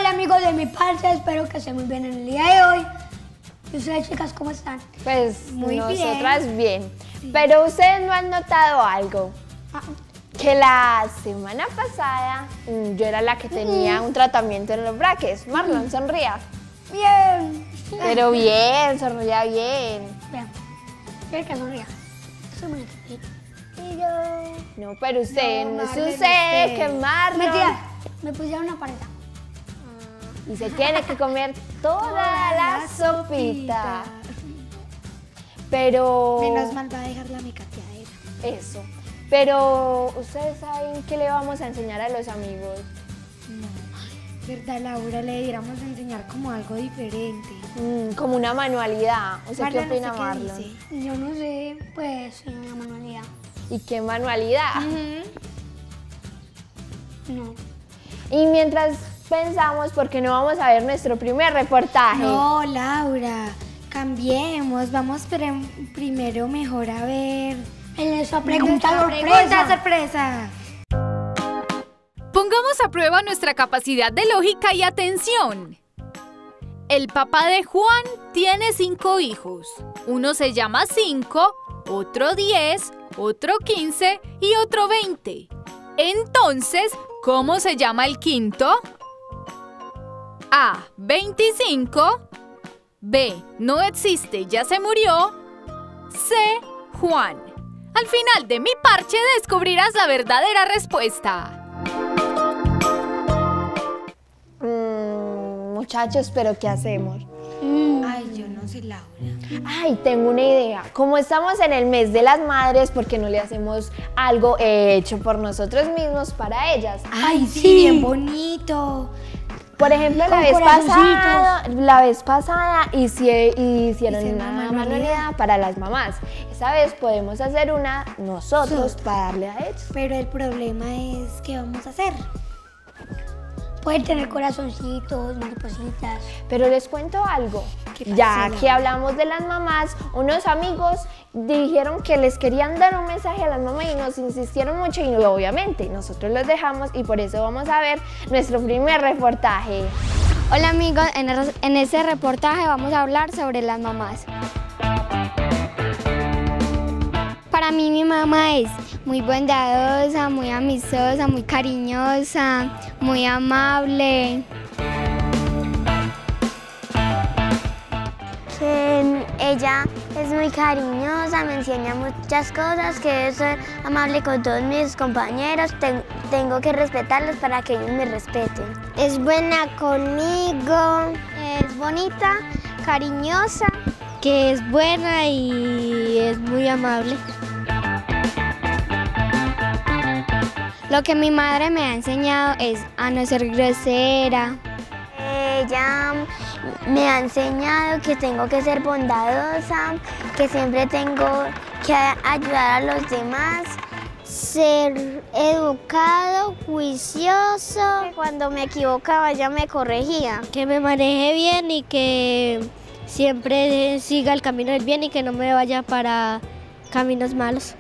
Hola amigos de mi parche, espero que estén muy bien en el día de hoy. ¿Y ustedes, chicas, cómo están? Pues Muy nosotras bien. Sí. Pero ustedes no han notado algo. Que la semana pasada yo era la que tenía un tratamiento en los braques. Marlon, sonría. Bien. Pero bien, sonría bien. Bien. Quiero que sonría. Soy muy chiquita. No, pero usted, no Marlon, sucede que Marlon... Mentira, me pusieron una paleta. Y se tiene que comer toda la sopita. Pero... Menos mal va a dejar la micateadera. Eso. Pero, ¿ustedes saben qué le vamos a enseñar a los amigos? No, ¿verdad, Laura? Le deberíamos enseñar como algo diferente. Como una manualidad. ¿Usted qué Marlon, opina, ¿usted qué Marlon? dice? Yo no sé, pues, una manualidad. ¿Y qué manualidad? No. Y mientras pensamos, ¿por qué no vamos a ver nuestro primer reportaje? No, Laura, cambiemos. Vamos primero mejor a ver... En esa pregunta Pregunta sorpresa. sorpresa. Pongamos a prueba nuestra capacidad de lógica y atención. El papá de Juan tiene 5 hijos. Uno se llama 5, otro 10, otro 15 y otro 20. Entonces, ¿cómo se llama el quinto? A. 25. B. No existe, ya se murió. C. Juan. Al final de mi parche descubrirás la verdadera respuesta. Muchachos, ¿pero qué hacemos? Ay, yo no sé, Laura. Ay, tengo una idea. Como estamos en el mes de las madres, ¿por qué no le hacemos algo hecho por nosotros mismos para ellas? Ay, sí, sí. bien bonito. Por ejemplo, Con corazoncitos. la vez pasada hicieron Hicieron una una manualidad para las mamás. Esta vez podemos hacer una nosotros para darle a ellos. Pero el problema es, ¿qué vamos a hacer? Pueden tener corazoncitos, maripositas. Pero les cuento algo. ¿Qué pasó, Ya Laura? que hablamos de las mamás, unos amigos dijeron que les querían dar un mensaje a las mamás y nos insistieron mucho y obviamente nosotros los dejamos y por eso vamos a ver nuestro primer reportaje. Hola amigos, en este reportaje vamos a hablar sobre las mamás. Para mí mi mamá es muy bondadosa, muy amistosa, muy cariñosa, muy amable. Que ella es muy cariñosa, me enseña muchas cosas, que debo ser amable con todos mis compañeros, tengo que respetarlos para que ellos me respeten. Es buena conmigo, es bonita, cariñosa, que es buena y es muy amable. Lo que mi madre me ha enseñado es a no ser grosera. Ella me ha enseñado que tengo que ser bondadosa, que siempre tengo que ayudar a los demás. Ser educado, juicioso. Cuando me equivocaba ella me corregía. Que me maneje bien y que siempre siga el camino del bien y que no me vaya para caminos malos.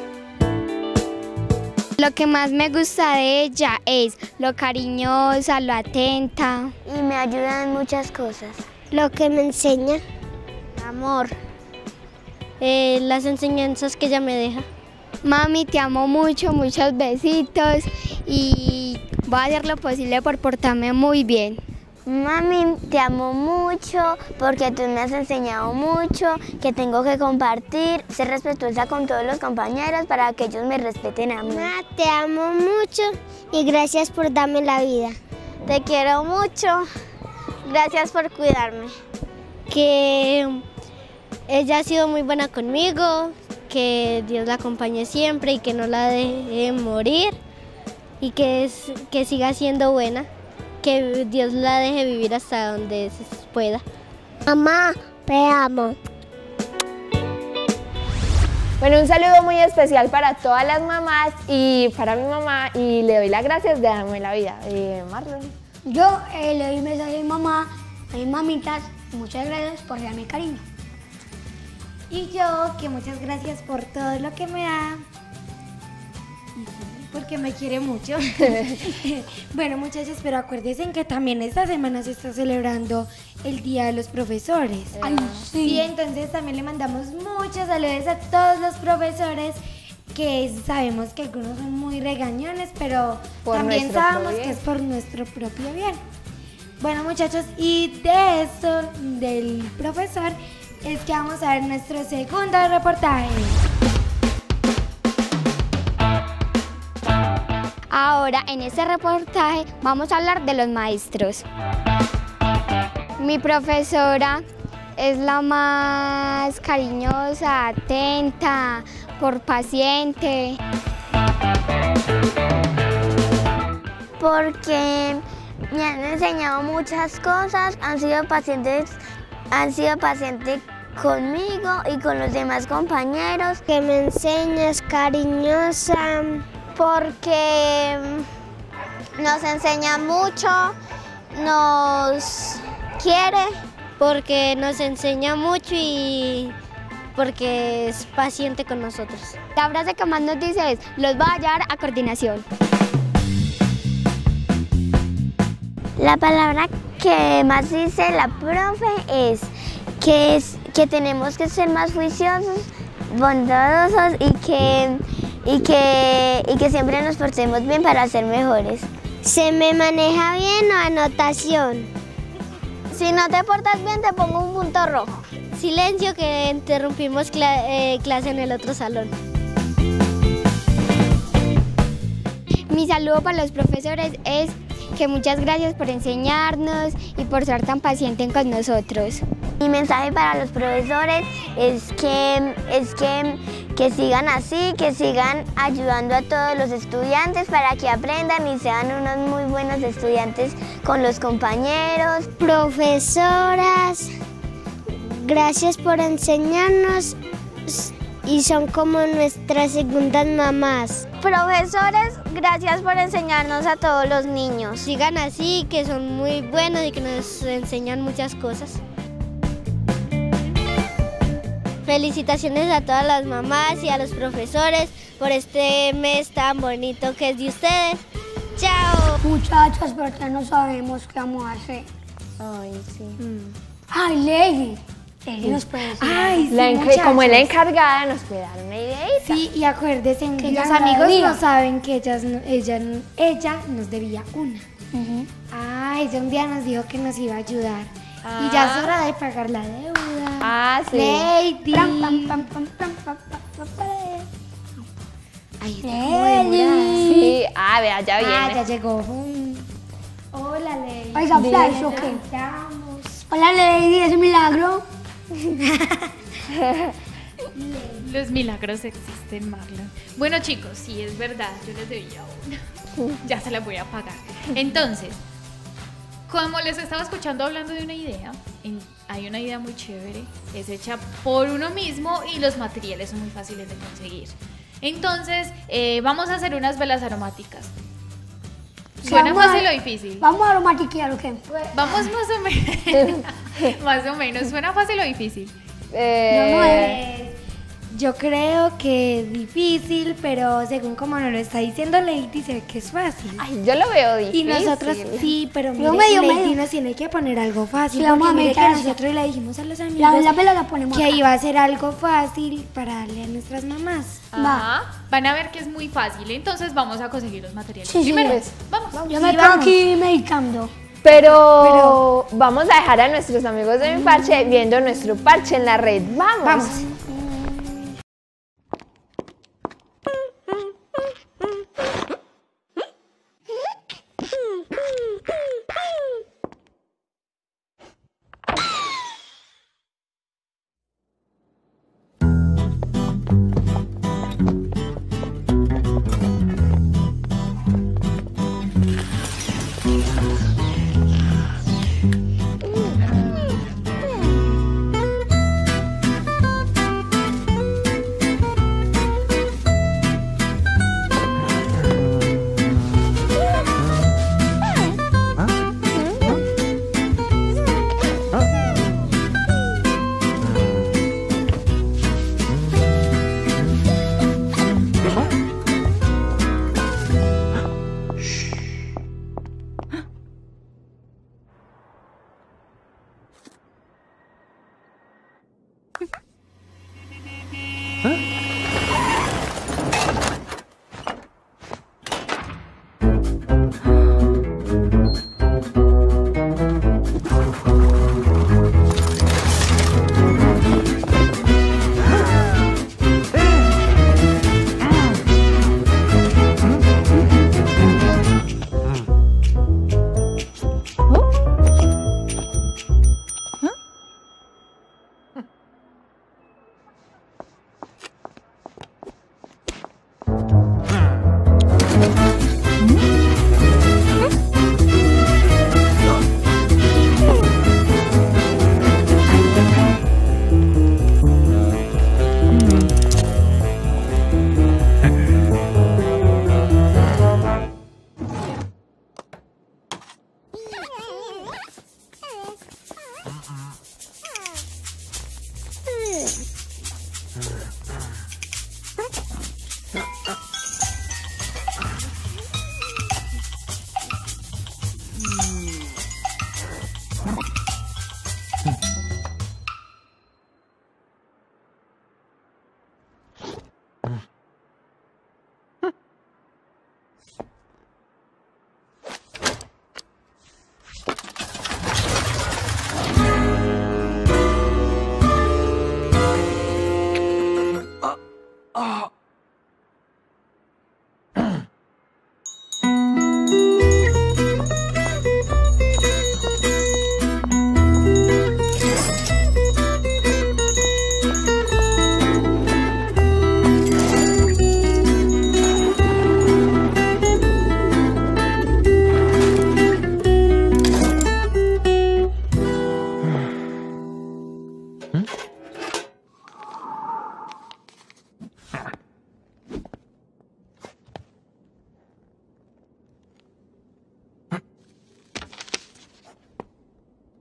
Lo que más me gusta de ella es lo cariñosa, lo atenta. Y me ayuda en muchas cosas. Lo que me enseña. Amor. Las enseñanzas que ella me deja. Mami, te amo mucho, muchos besitos y voy a hacer lo posible por portarme muy bien. Mami, te amo mucho porque tú me has enseñado mucho, que tengo que compartir, ser respetuosa con todos los compañeros para que ellos me respeten a mí. Te amo mucho y gracias por darme la vida. Te quiero mucho, gracias por cuidarme. Que ella ha sido muy buena conmigo, que Dios la acompañe siempre y que no la deje morir y que siga siendo buena. Que Dios la deje vivir hasta donde se pueda. Mamá, te amo. Bueno, un saludo muy especial para todas las mamás y para mi mamá y le doy las gracias de darme la vida. Marlon. Yo le doy un mensaje a mi mamá, a mis mamitas, muchas gracias por darme cariño. Y yo, que muchas gracias por todo lo que me da. Porque me quiere mucho. Bueno, muchachos, pero acuérdense que también esta semana se está celebrando el Día de los Profesores. Ay, sí. Y entonces también le mandamos muchos saludos a todos los profesores, que sabemos que algunos son muy regañones, pero Por también nuestro sabemos propio que bien. es por nuestro propio bien. Bueno, muchachos, y de esto, del profesor, es que vamos a ver nuestro segundo reportaje. Ahora, en este reportaje, vamos a hablar de los maestros. Mi profesora es la más cariñosa, atenta, paciente. Porque me han enseñado muchas cosas, han sido pacientes conmigo y con los demás compañeros. Que me enseña, es cariñosa. Porque nos enseña mucho, nos quiere. Porque nos enseña mucho y porque es paciente con nosotros. La frase que más nos dice es: los va a llevar a coordinación. La palabra que más dice la profe es que tenemos que ser más juiciosos, bondadosos y que siempre nos portemos bien para ser mejores. ¿Se me maneja bien o anotación? Si no te portas bien, te pongo un punto rojo. Silencio, que interrumpimos clase en el otro salón. Mi saludo para los profesores es que muchas gracias por enseñarnos y por ser tan pacientes con nosotros. Mi mensaje para los profesores es que sigan así, que sigan ayudando a todos los estudiantes para que aprendan y sean unos muy buenos estudiantes con los compañeros. Profesoras, gracias por enseñarnos y son como nuestras segundas mamás. Profesores, gracias por enseñarnos a todos los niños. Sigan así, que son muy buenos y que nos enseñan muchas cosas. Felicitaciones a todas las mamás y a los profesores por este mes tan bonito que es de ustedes. ¡Chao! Muchachos, pero ya no sabemos qué vamos a hacer. Ay, sí. Ay, Lady. Lady nos puede decir. Ay, sí, Como es la muchachos. encargada, nos puede dar una idea. Sí, y acuérdense que Que los ella no amigos debía. no saben que ella nos debía una. Ujú. Ella un día nos dijo que nos iba a ayudar. Y ya es hora de pagar la deuda. Ah, sí. Lady. Pam, pam, pam, pam, pam, pam, pam, pam, pam. Ay, está como demorada. Sí, vea, ya viene. Ya llegó. Hola, Lady. Oiga, Flash, ¿o qué? Hola, Lady, es un milagro. Los milagros existen, Marlon. Bueno, chicos, sí, es verdad, yo les debía una. Ya se la voy a pagar. Entonces, como les estaba escuchando hablando de una idea, hay una idea muy chévere, es hecha por uno mismo y los materiales son muy fáciles de conseguir. Entonces, vamos a hacer unas velas aromáticas. ¿Suena Vamos a- fácil o difícil? Vamos a aromatiquear, ¿o qué? Vamos más o menos. Más o menos. ¿Suena fácil o difícil? Yo creo que es difícil, pero según como nos lo está diciendo Lady, se ve que es fácil. Ay, yo lo veo difícil. Y nosotros sí, pero Yo mire, medio, Lady medio. nos tiene que poner algo fácil. Sí, vamos porque a mire que meditar. nosotros le dijimos a los amigos La vela la ponemos que acá. iba a ser algo fácil para darle a nuestras mamás. Ajá. Van a ver que es muy fácil. Entonces vamos a conseguir los materiales. Sí, sí, Primero, pues. vamos. Yo me Sí, tengo vamos. aquí medicando. Pero vamos a dejar a nuestros amigos de Mi Parche viendo nuestro parche en la red. ¡Vamos! Vamos.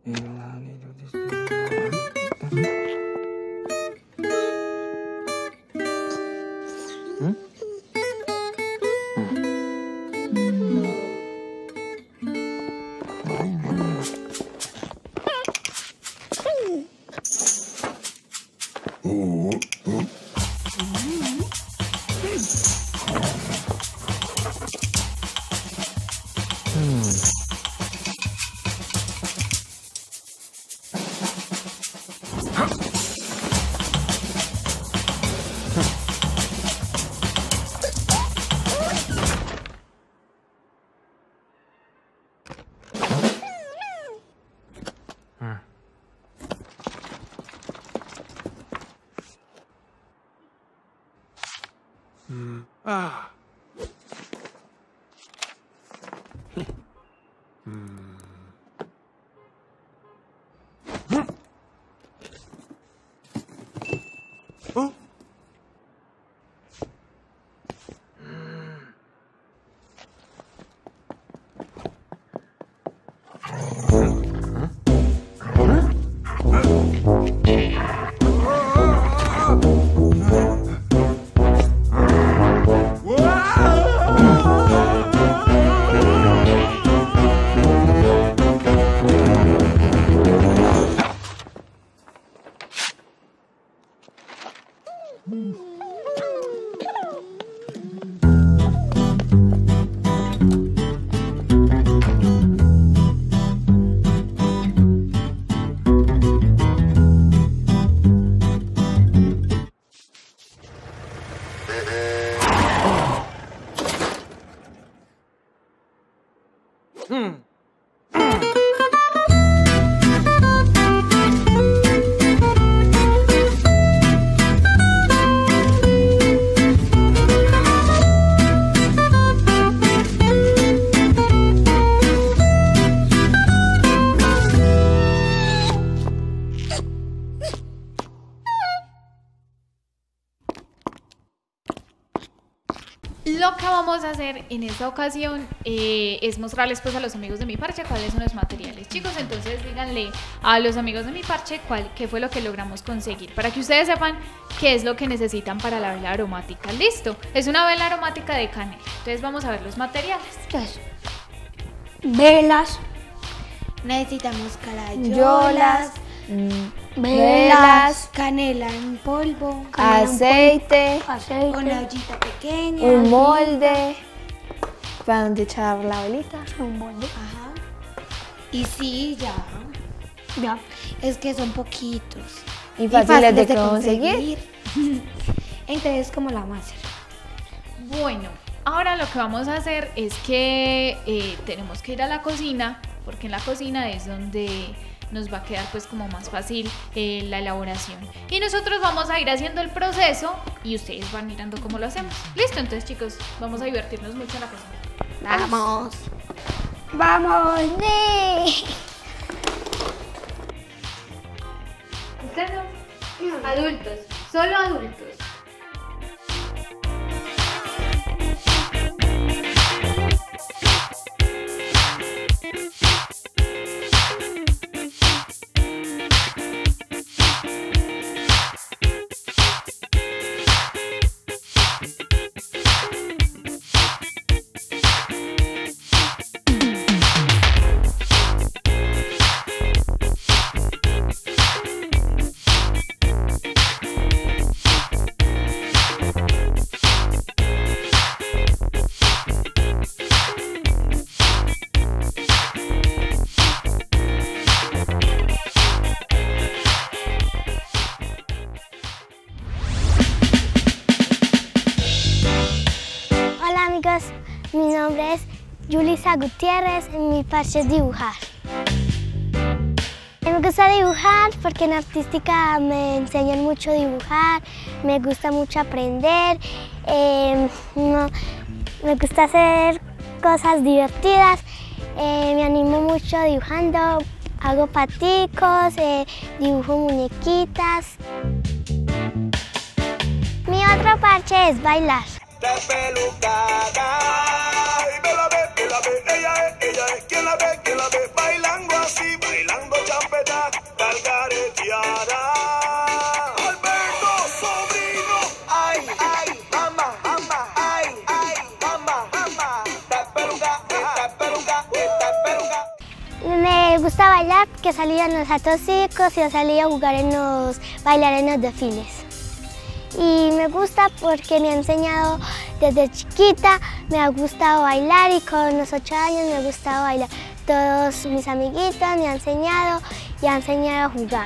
Lo que vamos a hacer en esta ocasión es mostrarles pues a los amigos de mi parche cuáles son los materiales. Chicos, entonces díganle a los amigos de mi parche qué fue lo que logramos conseguir, para que ustedes sepan qué es lo que necesitan para la vela aromática. Listo, es una vela aromática de canela. Entonces vamos a ver los materiales. Entonces, velas, Necesitamos carayolas, velas, canela en polvo, Aceite, una ollita pequeña, un molde para donde echar la velita. un molde. Ajá. Y sí, ya. Es que son poquitos. Y fáciles de conseguir. Entonces, ¿cómo la vamos a hacer? Bueno, ahora lo que vamos a hacer es que tenemos que ir a la cocina, porque en la cocina es donde nos va a quedar pues como más fácil la elaboración. Y nosotros vamos a ir haciendo el proceso y ustedes van mirando cómo lo hacemos. Listo, entonces chicos, vamos a divertirnos mucho en la cocina. Vamos. Vamos. Ustedes no. Adultos, solo adultos. Mi nombre es Yulisa Gutiérrez y mi parche es dibujar. Me gusta dibujar porque en artística me enseñan mucho a dibujar, me gusta mucho aprender, me gusta hacer cosas divertidas, me animo mucho dibujando, hago paticos, dibujo muñequiquitas. Mi otro parche es bailar. Ella es, quien la ve, bailando así, bailando chao. gusta bailar porque salía en los altos circos y salía a jugar bailar en los desfiles. Y me gusta porque me ha enseñado desde chiquita, me ha gustado bailar y con los 8 años me ha gustado bailar. Todos mis amiguitos me han enseñado y han enseñado a jugar.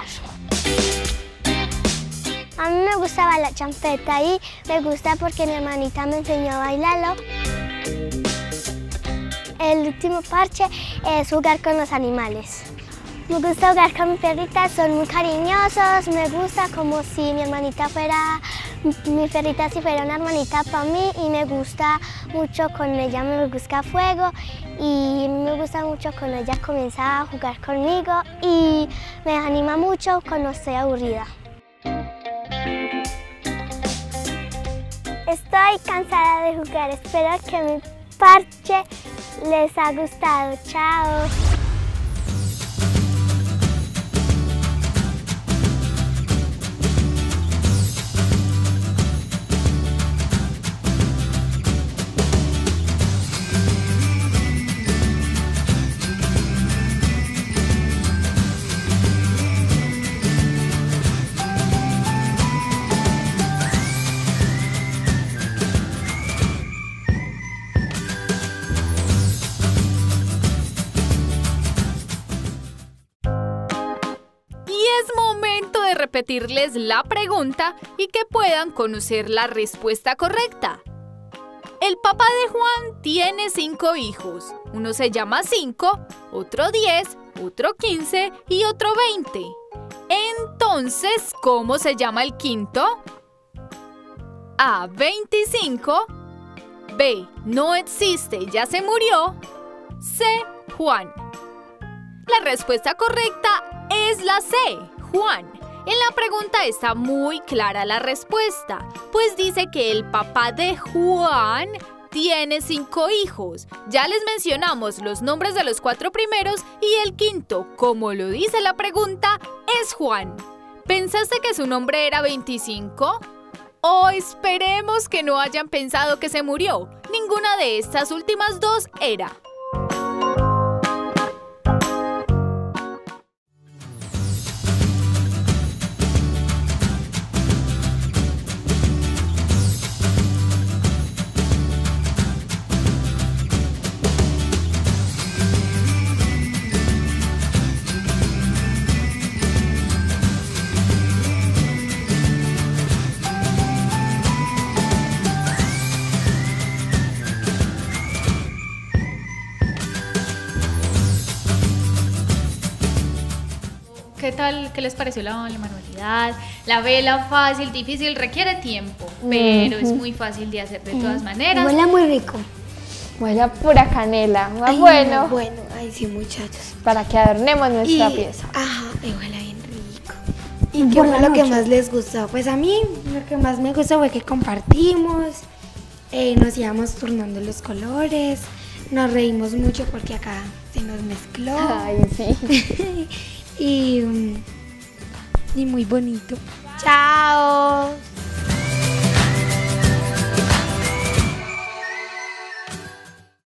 A mí me gusta bailar champeta y me gusta porque mi hermanita me enseñó a bailarlo. El último parche es jugar con los animales. Me gusta jugar con mis perritas, son muy cariñosos, me gusta como si mi hermanita fuera, mi perrita si fuera una hermanita para mí y me gusta mucho con ella, me busca fuego y me gusta mucho cuando ella comienza a jugar conmigo y me anima mucho cuando estoy aburrida. Estoy cansada de jugar, espero que mi parche les ha gustado. Chao. Repetirles la pregunta y que puedan conocer la respuesta correcta. El papá de Juan tiene 5 hijos. Uno se llama 5, otro 10, otro 15 y otro 20. Entonces, ¿cómo se llama el quinto? A. 25. B. No existe, ya se murió. C. Juan. La respuesta correcta es la C. Juan. En la pregunta está muy clara la respuesta, pues dice que el papá de Juan tiene 5 hijos. Ya les mencionamos los nombres de los 4 primeros y el quinto, como lo dice la pregunta, es Juan. ¿Pensaste que su nombre era 25? O esperemos que no hayan pensado que se murió. Ninguna de estas últimas dos era. ¿Qué tal? ¿Qué les pareció la manualidad? La vela fácil, difícil, requiere tiempo, pero es muy fácil de hacer de todas maneras. Huele muy rico. Huele a pura canela. Ay, bueno. Bueno, ay sí, muchachos. Para que adornemos nuestra pieza. Ajá, y huele bien rico. ¿Y qué fue lo que más les gustó? Pues a mí lo que más me gustó fue que compartimos, nos íbamos turnando los colores, nos reímos mucho porque acá se nos mezcló. Ay, sí. y muy bonito. Chao.